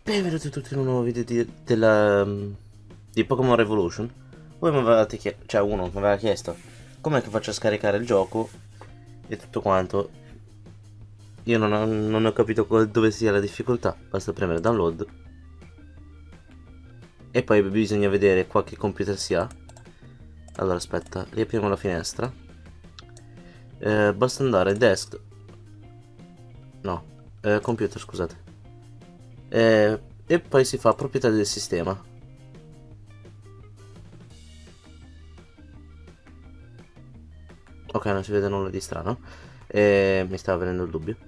Benvenuti tutti in un nuovo video di Pokémon Revolution. Voi mi avevate chiesto, cioè uno mi aveva chiesto com'è che faccio a scaricare il gioco e tutto quanto. Io non ho capito dove sia la difficoltà, basta premere download e poi bisogna vedere qua che computer si ha. Allora aspetta, riapriamo la finestra. Basta andare desktop, no, computer scusate, e poi si fa proprietà del sistema. Ok, non si vede nulla di strano. Mi stava venendo il dubbio.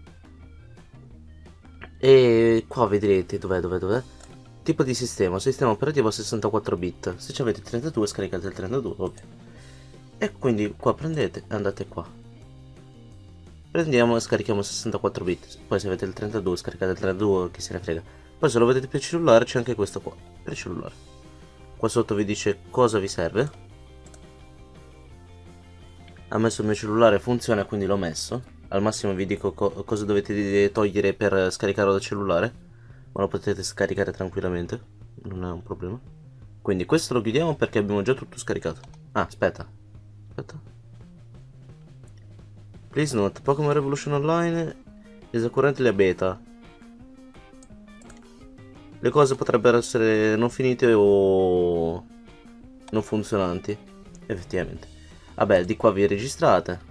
E qua vedrete dov'è. Tipo di sistema operativo 64 bit. Se ci avete il 32 scaricate il 32, ovvio. E quindi qua prendete e andate qua. Prendiamo e scarichiamo 64 bit. Poi se avete il 32 scaricate il 32, chi se ne frega. Poi se lo vedete per cellulare c'è anche questo qua, per cellulare. Qua sotto vi dice cosa vi serve. Ha messo il mio cellulare, funziona, quindi l'ho messo. Al massimo vi dico cosa dovete togliere per scaricarlo dal cellulare, ma lo potete scaricare tranquillamente, non è un problema. Quindi questo lo chiudiamo perché abbiamo già tutto scaricato. Ah, aspetta. Please note, Pokémon Revolution Online is currently a beta. Le cose potrebbero essere non finite o non funzionanti, effettivamente. Vabbè, di qua vi registrate.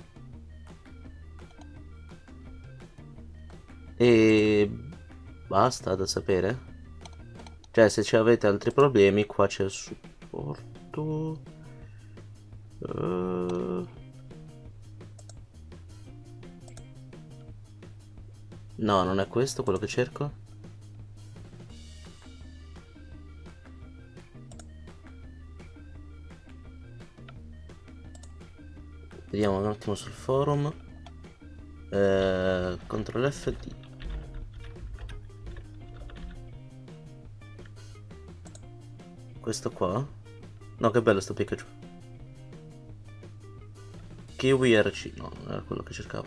E basta da sapere. Cioè, se ci avete altri problemi, qua c'è il supporto. No, non è questo quello che cerco. Vediamo un attimo sul forum. Ctrl FD. Questo qua. No, che bello sto Pikachu. Kiwi RC. No, non era quello che cercavo.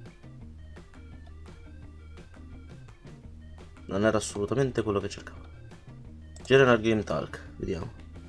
Non era assolutamente quello che cercavo. General Game Talk. Vediamo.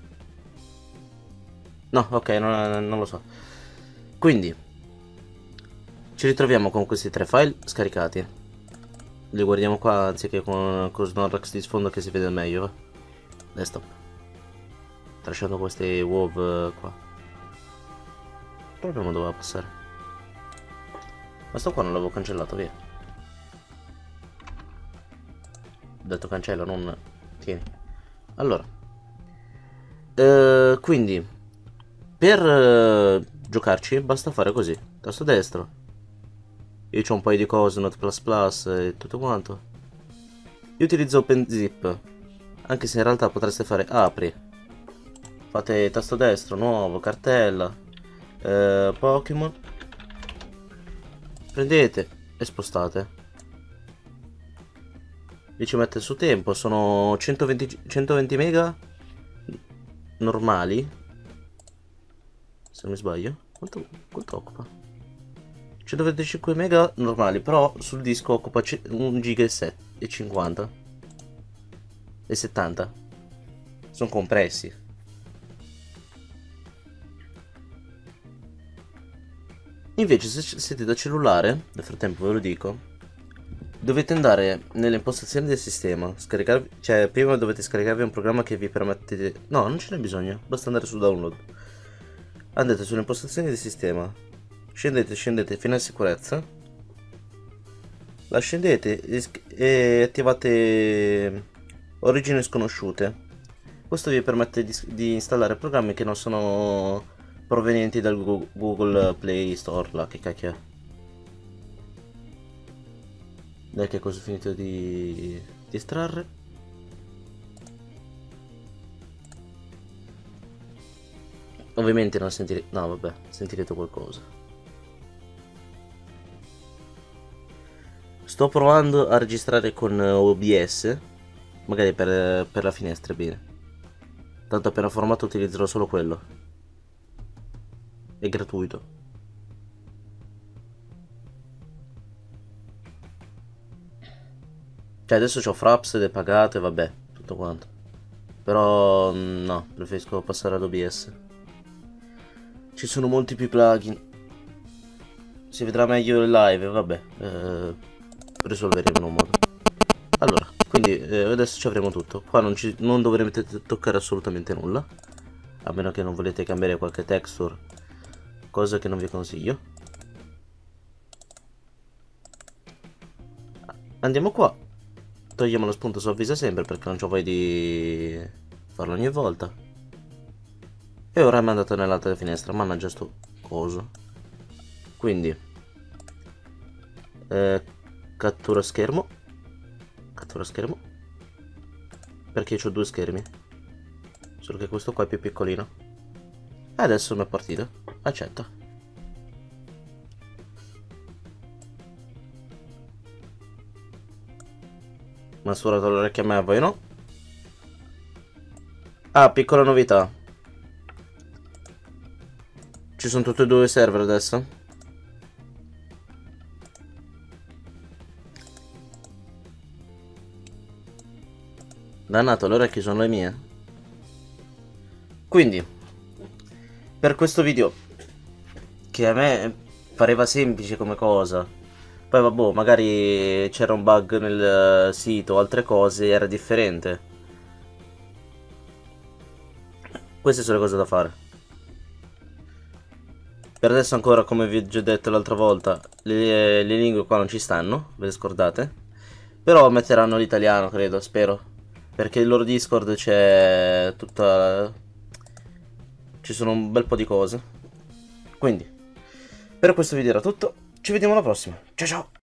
No, ok, non lo so. Quindi ci ritroviamo con questi tre file scaricati. Li guardiamo qua anziché con Snorlax di sfondo che si vede meglio, va? Desktop. Trasciando questi WoW qua. Il problema doveva passare. Ma sto qua non l'avevo cancellato, via. Ho detto cancello, non... Tieni. Allora. Quindi per giocarci basta fare così. Tasto destro. Io c'ho un paio di cose, Note++ e tutto quanto. Io utilizzo OpenZip. Anche se in realtà potreste fare apri. Fate tasto destro, nuovo, cartella, Pokémon. Prendete e spostate. Vi ci mette su tempo, sono 120 mega normali. Se non mi sbaglio. Quanto occupa? 125 mega normali, però sul disco occupa 1 giga e 50 e 70. Sono compressi. Invece se siete da cellulare, nel frattempo ve lo dico, dovete andare nelle impostazioni del sistema, scaricarvi, cioè prima dovete scaricarvi un programma che vi permette di... No, non ce n'è bisogno, basta andare su download. Andate sulle impostazioni del sistema, scendete fino a sicurezza, la scendete e attivate origini sconosciute. Questo vi permette di installare programmi che non sono provenienti dal Google Play Store, là, che cacchio è. Dai che cosa ho finito di estrarre. Ovviamente non sentirete... No, vabbè, sentirete qualcosa. Sto provando a registrare con OBS, magari per la finestra, bene. Tanto appena formato utilizzerò solo quello. È gratuito. Cioè adesso c'ho Fraps ed è pagato e vabbè, tutto quanto. Però no, preferisco passare ad OBS. Ci sono molti più plugin. Si vedrà meglio in live, vabbè. Risolveremo in un modo. Allora, quindi adesso ci avremo tutto. Qua non dovrete toccare assolutamente nulla. A meno che non volete cambiare qualche texture. Cosa che non vi consiglio. Andiamo qua. Togliamo lo spunto su avvisa sempre perché non c'ho voglia di farlo ogni volta. E ora è mandato nell'altra finestra. Mannaggia sto coso. Quindi cattura schermo. Cattura schermo. Perché io ho due schermi. Solo che questo qua è più piccolino. E adesso mi è partito. Accetta. Mi ha suonato l'orecchio a me, a voi no? Ah, piccola novità. Ci sono tutti e due i server adesso. Dannato, le orecchie sono le mie. Quindi, per questo video, che a me pareva semplice come cosa, poi vabbè, magari c'era un bug nel sito o altre cose, era differente. Queste sono le cose da fare. Per adesso ancora, come vi ho già detto l'altra volta, le lingue qua non ci stanno, ve le scordate. Però metteranno l'italiano, credo, spero. Perché il loro Discord c'è tutta... ci sono un bel po' di cose. Quindi, per questo video era tutto. Ci vediamo alla prossima. Ciao ciao!